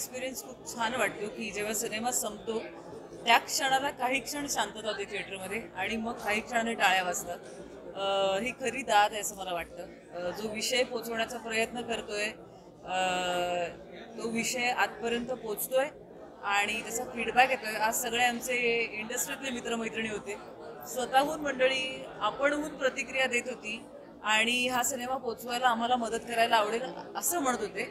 Experience खूप छान वाटतो की जेव्हा सिनेमा संपतो त्या क्षणाला काही क्षण शांतता होते थिएटरमध्ये आणि मग काही क्षणाने टाळ्या वाजतात. ही खरी दाद आहे असं मला वाटतं. जो विषय पोचवण्याचा प्रयत्न करतोय तो विषय आजपर्यंत पोचतोय आणि त्याचा फीडबॅक येतोय. आज सगळे आमचे इंडस्ट्रीतले मित्रमैत्रिणी होते, स्वतःहून मंडळी आपणहून प्रतिक्रिया देत होती आणि हा सिनेमा पोचवायला आम्हाला मदत करायला आवडेल असं म्हणत होते.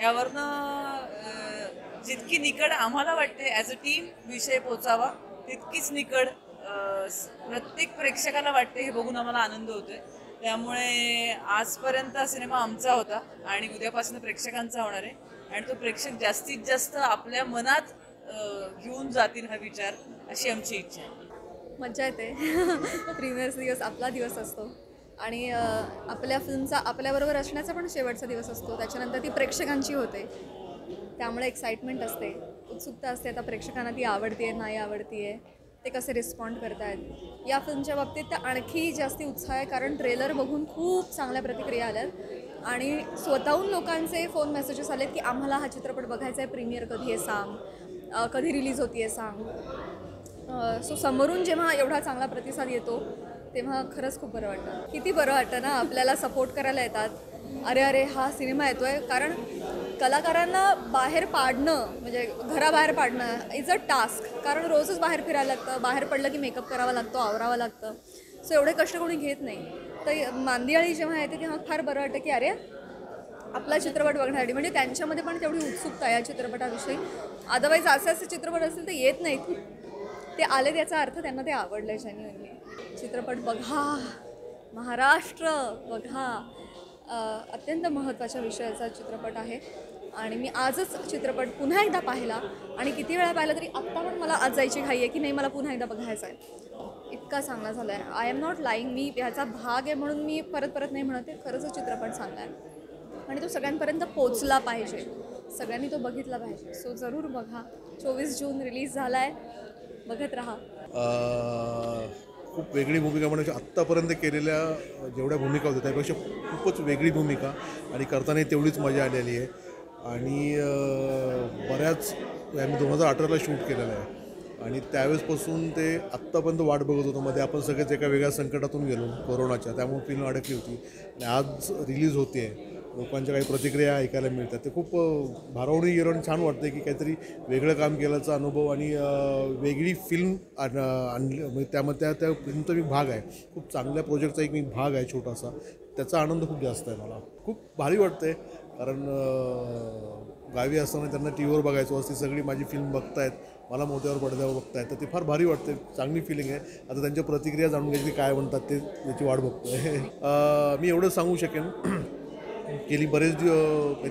यावरनं जितकी निकड आम्हाला वाटते ॲज अ टीम विषय पोचावा तितकीच निकड प्रत्येक प्रेक्षकाला वाटते. हे बघून आम्हाला आनंद होतोय. त्यामुळे आजपर्यंत हा सिनेमा आमचा होता आणि उद्यापासून प्रेक्षकांचा होणार आहे आणि तो प्रेक्षक जास्तीत जास्त आपल्या मनात घेऊन जातील हा विचार, अशी आमची इच्छा आहे. मज्जा येते. प्रीमियर्स दिवस आपला दिवस असतो आणि आपल्या फिल्मचा आपल्याबरोबर असण्याचा पण शेवटचा दिवस असतो. त्याच्यानंतर ती प्रेक्षकांची होते, त्यामुळे एक्साइटमेंट असते, उत्सुकता असते. आता प्रेक्षकांना ती आवडते नाही आवडते, ते कसे रिस्पॉन्ड करतायत. या फिल्मच्या बाबतीत तर आणखी जास्ती उत्साह आहे, कारण ट्रेलर बघून खूप चांगल्या प्रतिक्रिया आल्यात आणि स्वतःहून लोकांचे फोन मेसेजेस आलेत की आम्हाला हा चित्रपट बघायचा आहे, प्रीमियर कधी आहे सांग, कधी रिलीज होती आहे सांग. सो समोरून जेव्हा एवढा चांगला प्रतिसाद येतो तेव्हा खरंच खूप बरं वाटतं. किती बरं वाटतं ना, आपल्याला सपोर्ट करायला येतात. अरे हा सिनेमा येतो आहे. कारण कलाकारांना बाहेर पाडणं म्हणजे घराबाहेर पाडणं इज अ टास्क, कारण रोजच बाहेर फिरायला लागतं, बाहेर पडलं की मेकअप करावा लागतो, आवरावं लागतं. सो एवढे कष्ट कोणी घेत नाही. तर मांदियाळी जेव्हा येते तेव्हा फार बरं वाटतं की अरे आपला चित्रपट बघण्यासाठी, म्हणजे त्यांच्यामध्ये पण तेवढी उत्सुकता या चित्रपटाविषयी. अदरवाईज असे चित्रपट असतील तर येत नाहीत. ते आले त्याचा अर्थ त्यांना ते आवडलं आहे जेन्युइनली. चित्रपट बघा, महाराष्ट्र बघा. अत्यंत महत्त्वाच्या विषयाचा चित्रपट आहे आणि मी आजच चित्रपट पुन्हा एकदा पाहिला आणि किती वेळा पाहिला तरी आत्ता पण मला आज जायची घाई आहे की नाही मला पुन्हा एकदा बघायचा आहे. इतका चांगला झाला आहे. I am not lying. मी ह्याचा भाग आहे म्हणून मी परत नाही म्हणते. खरंच चित्रपट चांगला आहे आणि तो सगळ्यांपर्यंत पोचला पाहिजे, सगळ्यांनी तो बघितला पाहिजे. सो जरूर बघा. 24 जून रिलीज झाला आहे, बघत राहा. खूप वेगळी भूमिका म्हणजे आत्तापर्यंत केलेल्या जेवढ्या भूमिका होत्या त्यापेक्षा खूपच वेगळी भूमिका आणि करताना तेवढीच मजा आलेली आहे. आणि बऱ्याच आम्ही 2018ला शूट केलेलं आहे आणि त्यावेळेसपासून ते आत्तापर्यंत वाट बघत होतो. मध्ये आपण सगळेच एका वेगळ्या संकटातून गेलो कोरोनाच्या, त्यामुळे फिल्म अडकली होती आणि आज रिलीज होते आहे. लोकांच्या काही प्रतिक्रिया ऐकायला मिळतात, ते खूप भारावून गेलो आणि छान वाटतं की काहीतरी वेगळं काम केल्याचा अनुभव आणि वेगळी फिल्म आणली. म्हणजे त्यामध्ये त्या फिल्मचा मी भाग आहे. खूप चांगल्या प्रोजेक्टचा एक मी भाग आहे छोटासा. त्याचा आनंद खूप जास्त आहे. मला खूप भारी वाटतं आहे, कारण गावी असताना त्यांना टी व्हीवर बघायचो असते, सगळी माझी फिल्म बघतायत, मला मोठ्यावर पडद्यावर बघतायत, तर ते फार भारी वाटते. चांगली फिलिंग आहे. आता त्यांच्या प्रतिक्रिया जाणून घ्यायची, काय म्हणतात ते, याची वाट बघतो आहे. मी एवढं सांगू शकेन गेली बरेच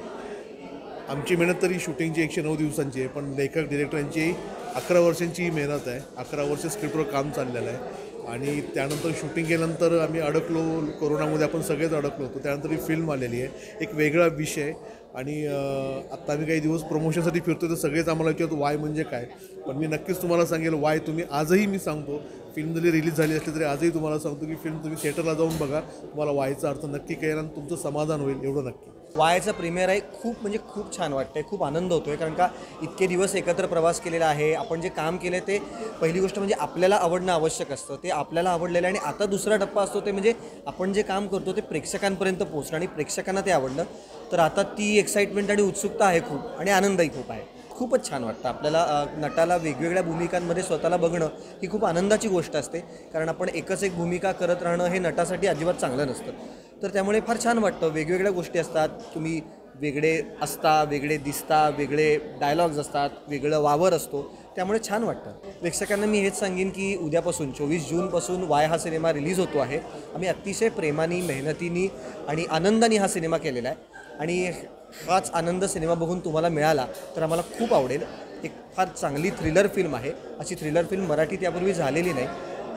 आमची मेहनत तरी शूटिंगची 109 दिवसांची आहे, पण लेखक डिरेक्टरांची 11 वर्षांची मेहनत आहे. 11 वर्ष स्क्रिप्टवर काम चाललेलं आहे आणि त्यानंतर शूटिंग केल्यानंतर आम्ही अडकलो कोरोनामध्ये, आपण सगळेच अडकलो होतो. त्यानंतर ही फिल्म आलेली आहे, एक वेगळा विषय. आणि आत्ता आम्ही काही दिवस प्रमोशनसाठी फिरतो तर सगळेच आम्हाला विचारतो वाय म्हणजे काय, पण मी नक्कीच तुम्हाला सांगेल वाय. तुम्ही आजही मी सांगतो, फिल्म जरी रिलीज झाली असली तरी आजही तुम्हाला सांगतो की फिल्म तुम्ही थिएटरला जाऊन बघा, तुम्हाला वायचा अर्थ नक्की कळेल आणि तुमचं समाधान होईल, एवढं नक्की. वायचा प्रीमियर आहे. खूप छान वाटतं आहे, खूप आनंद होतो आहे, कारण का इतके दिवस एकत्र प्रवास केलेला आहे. आपण जे काम केलं आहे ते पहिली गोष्ट म्हणजे आपल्याला आवडणं आवश्यक असतं, ते आपल्याला आवडलेलं आहे. आणि आता दुसरा टप्पा असतो ते म्हणजे आपण जे काम करतो ते प्रेक्षकांपर्यंत पोहोचणं आणि प्रेक्षकांना ते आवडणं. तर आता ती एक्साइटमेंट आणि उत्सुकता आहे खूप आणि आनंदही खूप आहे. खूपच छान वाटतं आपल्याला. नटाला वेगवेगळ्या भूमिकांमध्ये स्वतःला बघणं ही खूप आनंदाची गोष्ट असते, कारण आपण एकच एक भूमिका करत राहणं हे नटासाठी अजिबात चांगलं नसतं. तर त्यामुळे फार छान वाटतं. वेगवेगळ्या गोष्टी असतात, तुम्ही वेगळे असता, वेगळे दिसता, वेगळे डायलॉग्स असतात, वेगळं वावर असतो, त्यामुळे छान वाटतं. प्रेक्षकांना मी हेच सांगेन की उद्यापासून 24 जूनपासून वाय हा सिनेमा रिलीज होतो आहे. आम्ही अतिशय प्रेमाने, मेहनतीने आणि आनंदाने हा सिनेमा केलेला आहे आणि हाच आनंद सिनेमा बघून तुम्हाला मिळाला तर आम्हाला खूप आवडेल. एक फार चांगली थ्रिलर फिल्म आहे. अशी थ्रिलर फिल्म मराठीत यापूर्वी झालेली नाही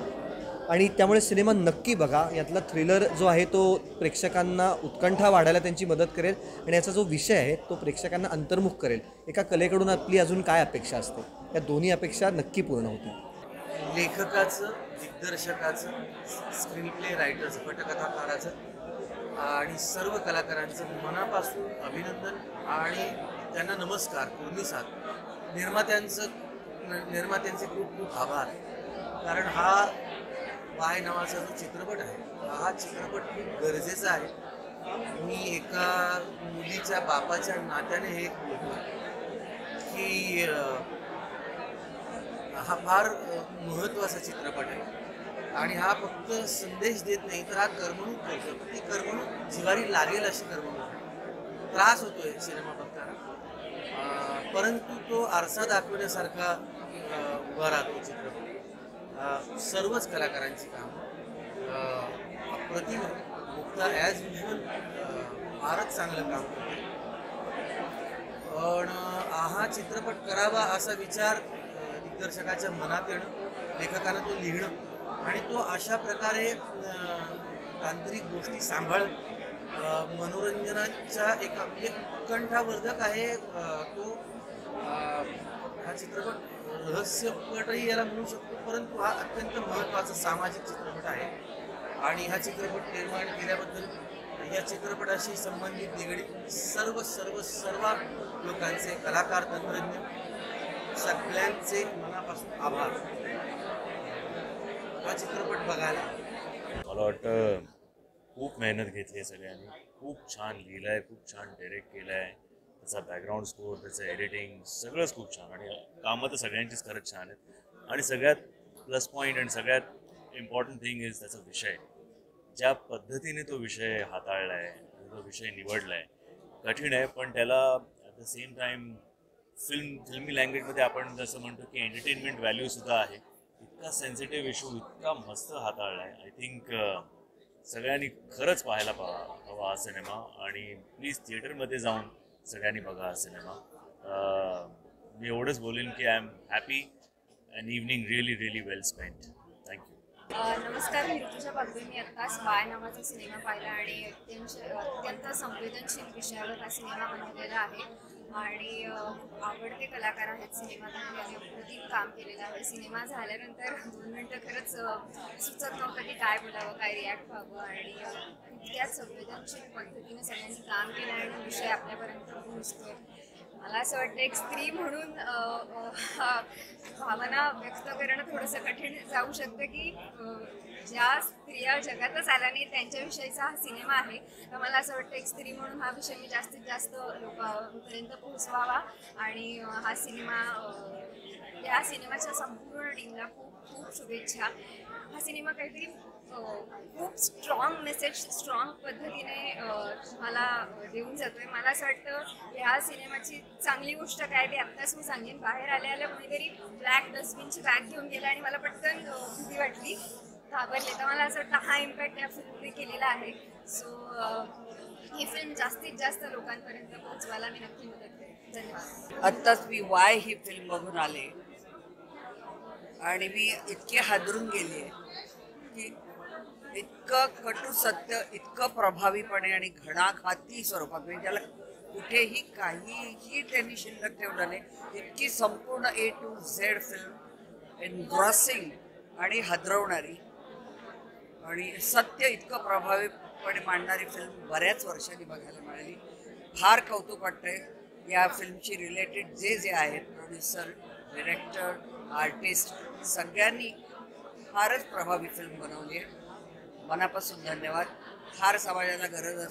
आणि त्यामुळे सिनेमा नक्की बघा. यातला थ्रिलर जो आहे तो प्रेक्षकांना उत्कंठा वाढायला त्यांची मदत करेल आणि याचा जो विषय आहे तो प्रेक्षकांना अंतर्मुख करेल. एका कलेकडून आपली अजून काय अपेक्षा असते, या दोन्ही अपेक्षा नक्की पूर्ण होतील. लेखकाचं, दिग्दर्शकाचं, स्क्रीन प्ले रायटरचं, पटकथाकाराचं आणि सर्व कलाकारांचं मनापासून अभिनंदन आणि त्यांना नमस्कार, कोर्निसाद. निर्मात्यांचे खूप खूप आभार. कारण हा वाय नावाचा जो चित्रपट आहे हा चित्रपट खूप गरजेचा आहे. मी एका मुलीच्या बापाच्या नात्याने हे बोलतो की हा फार महत्त्वाचा चित्रपट आहे आणि हा फक्त संदेश देत नाही तर हा करमणूक करतो. पण ती करमणूक जिवारी लागेल अशी करमणूक आहे. त्रास होतोय सिनेमा बघताना, परंतु तो आरसा दाखवण्यासारखा उभा राहतो चित्रपट. सर्वच कलाकारांची काम अप्रतिम. मुक्ता ॲज युजल फारच चांगलं काम करते. पण हा चित्रपट करावा असा विचार दिग्दर्शकाच्या मनात येणं, लेखकानं तो लिहिणं आणि तो अशा प्रकारे तांत्रिक गोष्टी सांभाळत मनोरंजनाच्या एका म्हणजे उत्कंठावर्धक आहे तो. हा चित्रपट रहस्यपटही याला म्हणू शकतो, परंतु हा अत्यंत महत्त्वाचा सामाजिक चित्रपट आहे. आणि हा चित्रपट निर्माण केल्याबद्दल या चित्रपटाशी संबंधित निगडीत सर्व सर्व सर्व लोकांचे, कलाकार, तंत्रज्ञ सगळ्यांचे मनापासून आभार. हा चित्रपट बघायला मला वाटतं खूप मेहनत घेतली आहे सगळ्यांनी. खूप छान लिहिलं आहे, खूप छान डायरेक्ट केलं आहे. त्याचा बॅकग्राऊंड स्कोअर, त्याचं एडिटिंग सगळंच खूप छान आणि कामं तर सगळ्यांचीच खरंच छान आहेत. आणि सगळ्यात प्लस पॉईंट आणि सगळ्यात इम्पॉर्टंट थिंग इज त्याचा विषय. ज्या पद्धतीने तो विषय हाताळला आहे, तो विषय निवडला आहे, कठीण आहे पण त्याला ॲट द सेम टाईम फिल्मी लँग्वेजमध्ये आपण जसं म्हणतो की एंटरटेनमेंट व्हॅल्यूसुद्धा आहे. इतका सेन्सिटिव्ह इश्यू इतका मस्त हाताळला आहे. आय थिंक सगळ्यांनी खरंच पाहायला हवा हा सिनेमा आणि प्लीज थिएटरमध्ये जाऊन सगळ्यांनी बघा हा सिनेमा. मी एवढंच बोलेन की I am happy and evening really really well spent. Thank you. नमस्कार, मी ऋतुजा बागवे. मी आत्ताच वाय नावाचा सिनेमा पाहिला आणि अत्यंत संवेदनशील विषयावर हा सिनेमा बनवलेला आहे आणि आवडते कलाकार आहेत सिनेमात आणि अप्रतिम काम केलेलं आहे. सिनेमा झाल्यानंतर 2 मिनटं खरंच सुचत नव्हतं की काय बोलावं, काय रिॲक्ट व्हावं आणि इतक्याच संवेदनशील पद्धतीने सगळ्यांनी काम केलं आणि विषय आपल्यापर्यंत पोहोचतोय. मला असं वाटतं एक स्त्री म्हणून भावना व्यक्त करणं थोडंसं कठीण जाऊ शकतं की ज्या स्त्रिया जगातच आल्या नाही त्यांच्याविषयीचा हा सिनेमा आहे. तर मला असं वाटतं एक स्त्री म्हणून हा विषय मी जास्तीत जास्त लोकांपर्यंत पोहोचवावा आणि हा सिनेमा या सिनेमाच्या संपूर्ण टीमला खूप खूप शुभेच्छा. हा सिनेमा काहीतरी खूप स्ट्रॉंग मेसेज स्ट्रॉंग पद्धतीने तुम्हाला देऊन जातोय. मला असं वाटतं ह्या सिनेमाची चांगली गोष्ट काय ते आत्ताच मी सांगेन. बाहेर आल्या कोणीतरी ब्लॅक डस्टबिनची बॅग घेऊन गेला आणि मला पटकन भीती वाटली, घाबरले. तर मला असं वाटतं हा इम्पॅक्ट या फिल्मने केलेला आहे. सो ही फिल्म जास्तीत जास्त लोकांपर्यंत पोहोचवायला मी नक्की मदत करेन. धन्यवाद. आत्ताच मी वाय ही फिल्म बघून आले आणि मी इतके हादरून गेले की इतकं कटू सत्य इतकं प्रभावीपणे आणि घणाघाती स्वरूपात म्हणजे त्याला कुठेही काहीही त्यांनी शिल्लक ठेवलं नाही. इतकी संपूर्ण A to Z film engrossing आणि हादरवणारी आणि सत्य इतकं प्रभावीपणे मांडणारी फिल्म बऱ्याच वर्षांनी बघायला मिळाली. फार कौतुक वाटतंय या फिल्मशी रिलेटेड जे आहेत प्रोड्युसर, डिरेक्टर, आर्टिस्ट सगळ्यांनी फारच प्रभावी फिल्म बनवली आहे. मनापासून धन्यवाद. फार समाजाला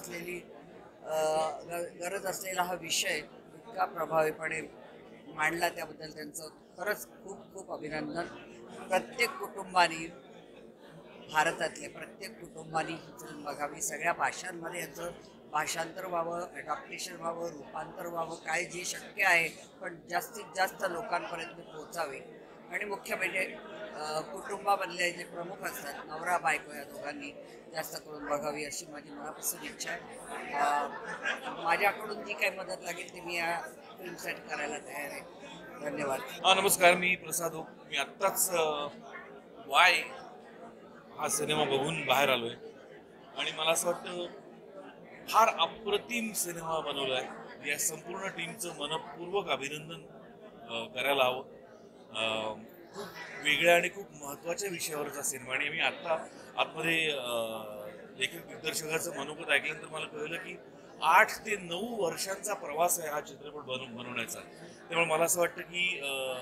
गरज असलेला हा विषय इतका प्रभावीपणे मांडला त्याबद्दल त्यांचं खरंच खूप खूप अभिनंदन. प्रत्येक कुटुंबाने, भारतातल्या प्रत्येक कुटुंबाने ही फिल्म बघावी. सगळ्या भाषांमध्ये याचं भाषांतर व्हावं, अडॉप्टेशन व्हावं, रूपांतर व्हावं, काय जे शक्य आहे पण जास्तीत जास्त लोकांपर्यंत पोहोचावे. आणि मुख्य म्हणजे कुटुंबामधले जे प्रमुख असतात, नवरा बायको या दोघांनी जास्त करून बघावी अशी माझी मनापासून इच्छा आहे. माझ्याकडून जी काही मदत लागेल ती मी या फिल्मसाठी करायला तयार आहे. धन्यवाद. नमस्कार, मी प्रसाद ओक. मी आत्ताच वाय हा सिनेमा बघून बाहेर आलोय आणि मला असं वाटतं फार अप्रतिम सिनेमा बनवला आहे. या संपूर्ण टीमचं मनपूर्वक अभिनंदन करायला हवं. खूप वेगळ्या आणि खूप महत्त्वाच्या विषयावरचा सिनेमा आणि मी आत्ता आतमध्ये लेखक दिग्दर्शकाचं मनोगत ऐकल्यानंतर मला कळलं की 8 ते 9 वर्षांचा प्रवास आहे हा चित्रपट बनवण्याचा. त्यामुळे मला असं वाटतं की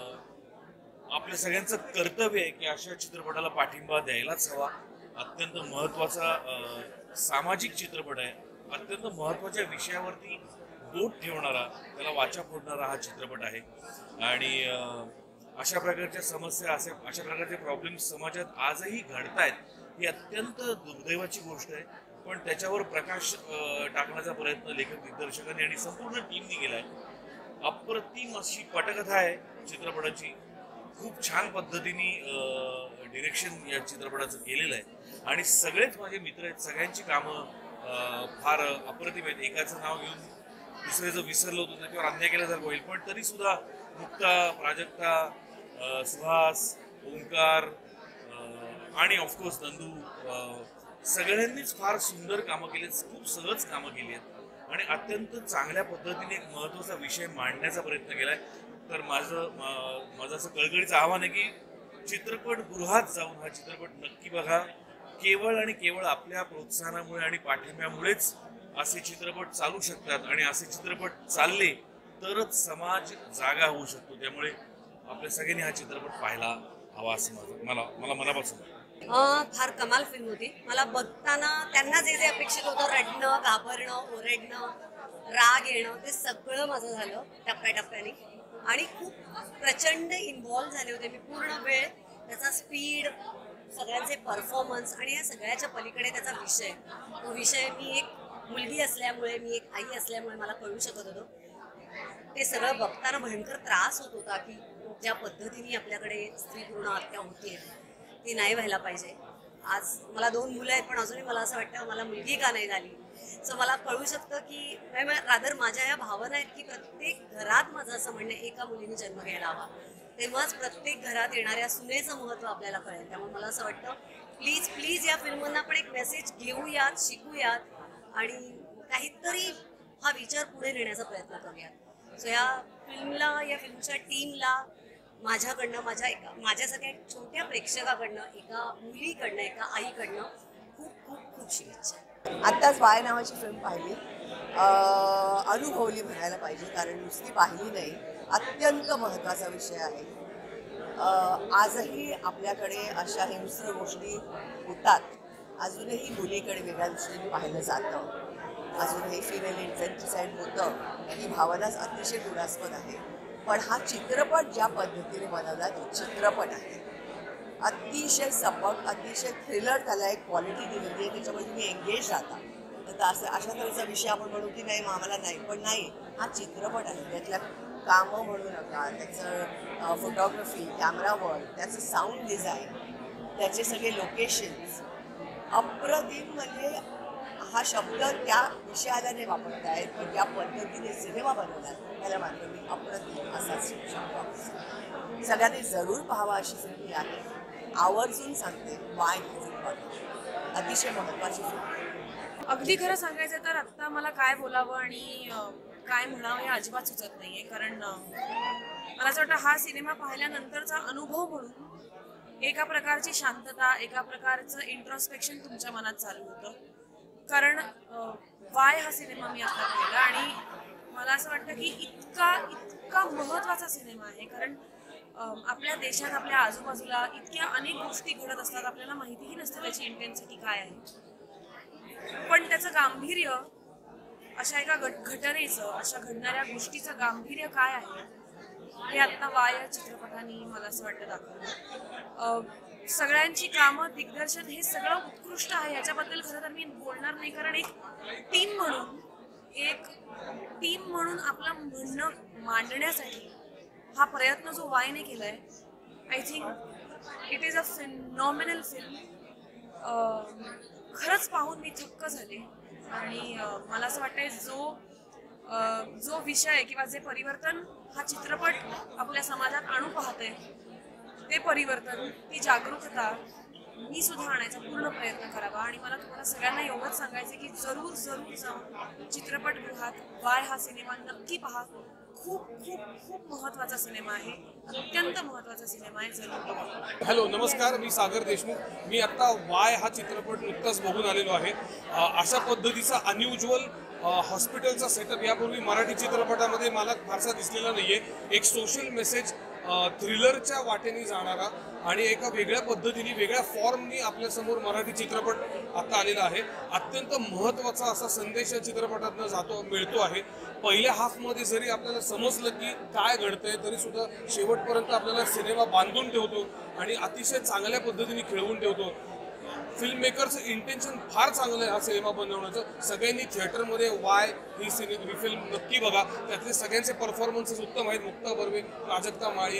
आपल्या सगळ्यांचं कर्तव्य आहे की अशा चित्रपटाला पाठिंबा द्यायलाच हवा. अत्यंत महत्त्वाचा सामाजिक चित्रपट आहे. अत्यंत महत्त्वाच्या विषयावरती बोट ठेवणारा, त्याला वाचा फोडणारा हा चित्रपट आहे. आणि अशा प्रकारच्या समस्या, अशा प्रकारचे प्रॉब्लेम्स समाजात आजही घडतायत, ही अत्यंत दुर्दैवाची गोष्ट आहे. पण त्याच्यावर प्रकाश टाकण्याचा प्रयत्न लेखक दिग्दर्शकांनी आणि संपूर्ण टीमने केला आहे. अप्रतिम अशी पटकथा आहे चित्रपटाची. खूप छान पद्धतीने डिरेक्शन या चित्रपटाचं केलेलं आहे आणि सगळेच माझे मित्र आहेत. सगळ्यांची कामं फार अप्रतिम आहेत. एकाचं नाव घेऊन दुसऱ्याचं विसरलं होतं, त्याच्यावर अन्याय केल्यासारखं होईल. पण तरी सुद्धा मुक्ता, प्राजक्ता, सुहास, ओंकार आणि ऑफकोर्स नंदू, सगळ्यांनीच फार सुंदर कामं केली आहेत. खूप सहज कामं केली आहेत आणि अत्यंत चांगल्या पद्धतीने एक महत्त्वाचा विषय मांडण्याचा प्रयत्न केला आहे. तर माझं असं कळकळीचं आव्हान आहे की चित्रपटगृहात जाऊन हा चित्रपट नक्की बघा. केवळ आणि केवळ आपल्या प्रोत्साहनामुळे आणि पाठिंब्यामुळेच असे चित्रपट चालू शकतात आणि असे चित्रपट चालले तरच समाज जागा होऊ शकतो. त्यामुळे आपल्या सगळ्यांनी हा चित्रपट पाहायला हवा असं मला मनापासून. फार कमाल फिल्म होती. मला बघताना त्यांना जे जे अपेक्षित होतं, रडणं, घाबरणं, ओरडणं, राग येणं, ते सगळं माझं झालं टप्प्याटप्प्याने आणि खूप प्रचंड इन्व्हॉल्व झाले होते मी पूर्ण वेळ. त्याचा स्पीड, सगळ्यांचे परफॉर्मन्स आणि या सगळ्याच्या पलीकडे त्याचा विषय, तो विषय मी एक मुलगी असल्यामुळे, मी एक आई असल्यामुळे मला कळू शकत होतं. ते सगळं बघताना भयंकर त्रास होत होता की ज्या पद्धतीने आपल्याकडे स्त्री भ्रूण हत्या होते ती नाही व्हायला पाहिजे. आज मला 2 मुलं आहेत, पण अजूनही मला असं वाटतं मला मुलगी का नाही झाली. सो मला कळू शकतं की रादर माझ्या या भावना आहेत की प्रत्येक घरात माझं असं म्हणणं एका मुलीने जन्म घ्यायला हवा, तेव्हाच प्रत्येक घरात येणाऱ्या सुनेचं महत्त्व आपल्याला कळेल. त्यामुळे मला असं वाटतं प्लीज प्लीज या फिल्ममधून आपण एक मेसेज घेऊयात, शिकूयात आणि काहीतरी हा विचार पुढे नेण्याचा प्रयत्न करूयात. सो या फिल्मच्या टीमला माझ्याकडनं, माझ्या सगळ्या छोट्या प्रेक्षकाकडनं, एका मुलीकडनं, एका आईकडनं खूप खूप खूप शुभेच्छा. आत्ताच वाय नावाची फिल्म पाहिली, अनुभवली म्हणायला पाहिजे, कारण नुसती पाहिली नाही. अत्यंत महत्त्वाचा विषय आहे. आजही आपल्याकडे अशा हिंस्र गोष्टी होतात. अजूनही मुलीकडे वेगळ्या दृष्टीने पाहिलं जातं. अजूनही फिमेल इन्फेंटिसाइड होतं. ही भावनाच अतिशय दुरास्पद आहे. पण हा चित्रपट ज्या पद्धतीने बनवला तो चित्रपट आहे. अतिशय सपक, अतिशय थ्रिलर, त्याला एक क्वालिटी दिलेली आहे. त्याच्यामध्ये तुम्ही एंगेज राहता. तर अशा तऱ्हेचा विषय आपण म्हणू की नाही आम्हाला नाही, पण नाही, हा चित्रपट आहे. त्यातल्या कामं म्हणू नका, त्याचं फोटोग्राफी, कॅमेरा वर्क, त्याचं साऊंड डिझाईन, त्याचे सगळे लोकेशन्स अप्रतिम. म्हणजे हा शब्द त्या विषयाला नाही वापरता येत, पण ज्या पद्धतीने सिनेमा बनवला त्याला मात्र मी अप्रतिम असाच शब्द. सगळ्यांनी जरूर पाहावा अशी फिल्म आहे. आवर्जून सांगते, वाय ही फिल्म अतिशय महत्त्वाची फिल्म. अगदी खरं सांगायचं तर आत्ता मला काय बोलावं आणि काय म्हणावं हे अजिबात सुचत नाहीये. कारण मला असं वाटतं हा सिनेमा पाहिल्यानंतरचा अनुभव म्हणून एका प्रकारची शांतता, एका प्रकारचं इंट्रोस्पेक्शन तुमच्या मनात चालू होतं. कारण वाय हा सिनेमा मी आता पाहिला आणि मला असं वाटतं की इतका महत्त्वाचा सिनेमा आहे. कारण आपल्या देशात, आपल्या आजूबाजूला इतक्या अनेक गोष्टी घडत असतात, आपल्याला माहितीही नसते त्याची इंटेन्सिटी काय आहे. पण त्याचं गांभीर्य, अशा एका घटनेचं, अशा घडणाऱ्या गोष्टीचं गांभीर्य काय आहे हे आत्ता वाय या चित्रपटाने मला असं वाटतं दाखवलं. सगळ्यांची कामं, दिग्दर्शन हे सगळं उत्कृष्ट आहे. याच्याबद्दल खरं तर मी बोलणार नाही, कारण एक टीम म्हणून आपलं म्हणणं मांडण्यासाठी हा प्रयत्न जो वायने केलाय, I think it is a phenomenal film. खरंच पाहून मी थक्क झाले आणि मला असं वाटतंय जो विषय किंवा जे परिवर्तन हा चित्रपट आपल्या समाजात आणू पाहते, ते परिवर्तन, ती जागरूकता मी सुद्धा आणायचा पूर्ण प्रयत्न करावा. आणि मला तुम्हाला सगळ्यांना एवढंच सांगायचं की जरूर जाऊन चित्रपटगृहात वाय हा सिनेमा नक्की पहा. खूप खूप खूप महत्त्वाचा सिनेमा आहे, अत्यंत महत्त्वाचा सिनेमा आहे. जरूर. हॅलो, नमस्कार, मी सागर देशमुख. मी आत्ता वाय हा चित्रपट नुकताच बघून आलेलो आहे. अशा पद्धतीचा अनयुज्युअल हॉस्पिटलचा सेटअप यापूर्वी मराठी चित्रपटामध्ये मला फारसा दिसलेला नाहीये. एक सोशल मेसेज थ्रिलरच्या वाटेने जाणारा आणि एका वेगळ्या पद्धतीने वेगळ्या फॉर्मनी आपल्यासमोर मराठी चित्रपट आता आलेला आहे. अत्यंत महत्त्वाचा असा संदेश या चित्रपटातनं मिळतो आहे. पहिल्या हाफमध्ये जरी आपल्याला समजलं की काय घडतंय तरी सुद्धा शेवटपर्यंत आपल्याला सिनेमा बांधून ठेवतो आणि अतिशय चांगल्या पद्धतीने खेळवून ठेवतो. फिल्म मेकरचं इंटेन्शन फार चांगलं आहे हा सिनेमा बनवण्याचं. सगळ्यांनी थिएटरमध्ये वाय ही फिल्म नक्की बघा. त्यातले सगळ्यांचे परफॉर्मन्सेस उत्तम आहेत. मुक्ता बर्वे, प्राजक्ता माळी,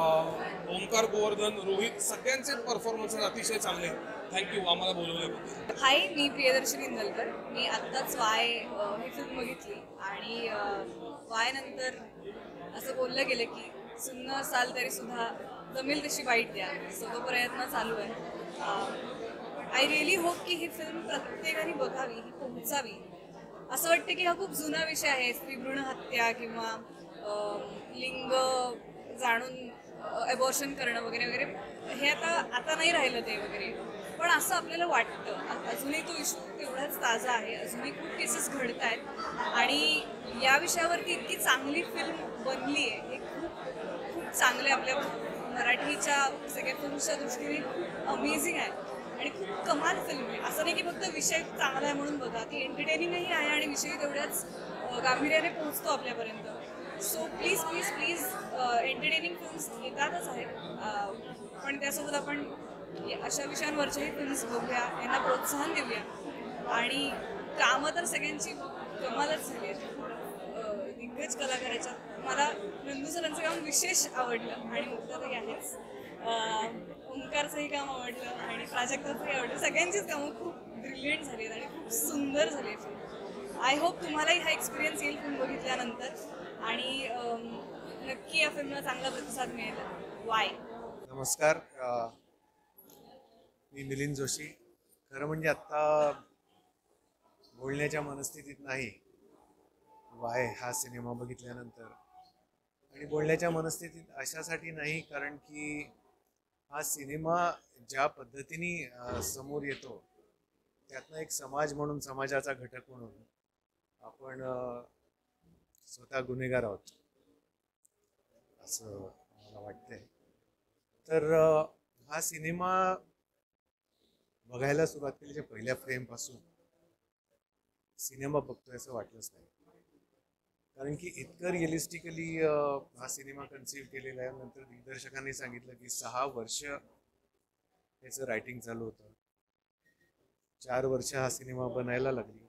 ओंकार गोवर्धन, रोहित, सगळ्यांचे परफॉर्मन्सेस अतिशय चांगले आहेत. थँक्यू आम्हाला बोलवल्याबद्दल. हाय, मी प्रियदर्शनी इंदलकर. मी आत्ताच वाय ही फिल्म बघितली आणि वाय नंतर असं बोललं गेलं की सुन्न असाल तरी सुद्धा जमेल तशी वाईट द्या. सो तो प्रयत्न चालू आहे. आय रिअली होप की ही फिल्म प्रत्येकाने बघावी, ही पोहोचावी. असं वाटतं की हा खूप जुना विषय आहे, स्त्री भ्रूण हत्या किंवा लिंग जाणून अबॉर्शन करणं वगैरे वगैरे. हे आता नाही राहिलं ते वगैरे. पण असं आपल्याला वाटतं अजूनही तो इश्यू तेवढाच ताजा आहे. अजूनही खूप केसेस घडत आहेत आणि या विषयावरती इतकी चांगली फिल्म बनली आहे. हे खूप चांगले आपल्या मराठीच्या सगळ्या फिल्मच्या दृष्टीने खूप अमेझिंग आहे आणि खूप कमाल फिल्म आहे. असं नाही की फक्त विषय चांगला आहे म्हणून बघा. ती एंटरटेनिंगही आहे आणि विषय तेवढ्याच गांभीर्याने पोहोचतो आपल्यापर्यंत. So please please please entertaining films येतातच आहेत पण त्यासोबत आपण अशा विषयांवरच्याही फिल्म्स बघूया, यांना प्रोत्साहन देऊया. आणि कामं तर सगळ्यांची कमालच झाली आहेत दिग्गज कलाकाराच्या. मला नंदू सरांचं काम विशेष आवडलं आणि मुक्ताताई आहेच. ओंकारचंही काम आवडलं आणि प्राजक्ताचंही आवडलं. सगळ्यांचीच कामं खूप ब्रिलियंट झाली आहेत आणि खूप सुंदर झाली आहे फिल्म. आय होप तुम्हालाही हा एक्सपिरियन्स येईल फिल्म बघितल्यानंतर आणि नक्की या फिल्मला चांगला प्रतिसाद मिळेल. वाय. नमस्कार, मी मिलिंद जोशी. खरं म्हणजे आत्ता बोलण्याच्या मनस्थितीत नाही वाय हा सिनेमा बघितल्यानंतर. आणि बोलण्याच्या मनस्थितीत अशासाठी नाही कारण की हा सिनेमा ज्या पद्धतीने समोर येतो त्यातनं एक समाज म्हणून, समाजाचा घटक म्हणून आपण स्वतः गुन्हेगार आहोत असं मला वाटतंय. तर हा सिनेमा बघायला सुरुवात केल्याच्या पहिल्या फ्रेमपासून सिनेमा बघतोय असं वाटलंच नाही. कारण की इतकं रिअलिस्टिकली हा सिनेमा कन्सिव्ह केलेला आहे. नंतर दिग्दर्शकांनी सांगितलं की 6 वर्ष त्याचं रायटिंग चालू होतं, 4 वर्ष हा सिनेमा बनायला लागली.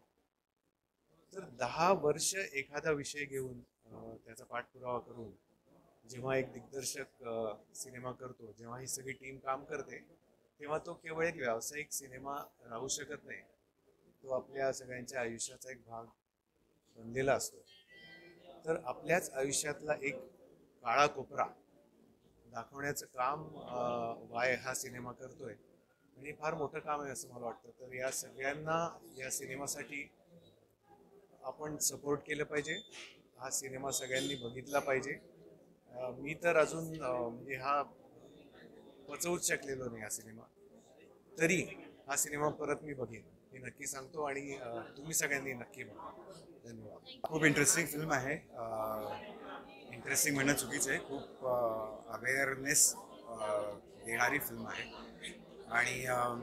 तर 10 वर्ष एखादा विषय घेऊन त्याचा पाठपुरावा करून जेव्हा एक दिग्दर्शक सिनेमा करतो, जेव्हा ही सगळी टीम काम करते, तेव्हा तो केवळ एक व्यावसायिक सिनेमा राहू शकत नाही. तो आपल्या सगळ्यांच्या आयुष्याचा एक भाग बनलेला असतो. तर आपल्याच आयुष्यातला एक काळा कोपरा दाखवण्याचं काम वाय हा सिनेमा करतोय आणि फार मोठं काम आहे असं मला वाटतं. तर या सगळ्यांना या सिनेमासाठी आपण सपोर्ट केलं पाहिजे. हा सिनेमा सगळ्यांनी बघितला पाहिजे. मी तर अजून म्हणजे हा पचवूच शकलेलो नाही हा सिनेमा. तरी हा सिनेमा परत मी बघेन हे नक्की सांगतो आणि तुम्ही सगळ्यांनी नक्की बघा. धन्यवाद. खूप इंटरेस्टिंग फिल्म आहे. इंटरेस्टिंग म्हणणं चुकीचं आहे. खूप अवेअरनेस देणारी फिल्म आहे आणि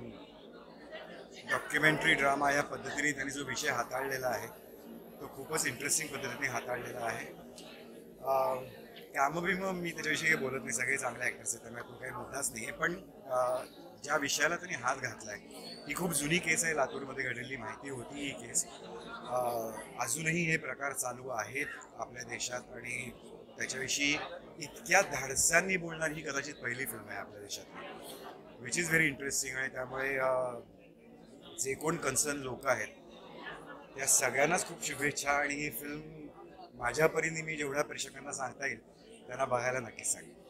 डॉक्युमेंटरी ड्रामा या पद्धतीने त्यांनी जो विषय हाताळलेला आहे तो खूपच इंटरेस्टिंग पद्धतीने हाताळलेला आहे. त्यामुळे मग मी त्याच्याविषयी काही बोलत नाही. सगळे चांगले ॲक्टर्स आहेत त्यामुळे तो काही मुद्दाच नाही आहे. पण ज्या विषयाला त्यांनी हात घातला आहे ही खूप जुनी केस आहे. लातूरमध्ये घडलेली माहिती होती ही केस. अजूनही हे प्रकार चालू आहेत आपल्या देशात आणि त्याच्याविषयी इतक्या धाडसांनी बोलणारी ही कदाचित पहिली फिल्म आहे आपल्या देशात, विच इज व्हेरी इंटरेस्टिंग. आणि त्यामुळे जे कोण कन्सर्न लोक आहेत त्या सगळ्यांनाच खूप शुभेच्छा. आणि ही फिल्म माझ्या परीने मी जेवढ्या प्रेक्षकांना सांगता येईल त्यांना बघायला नक्कीच सांगेन.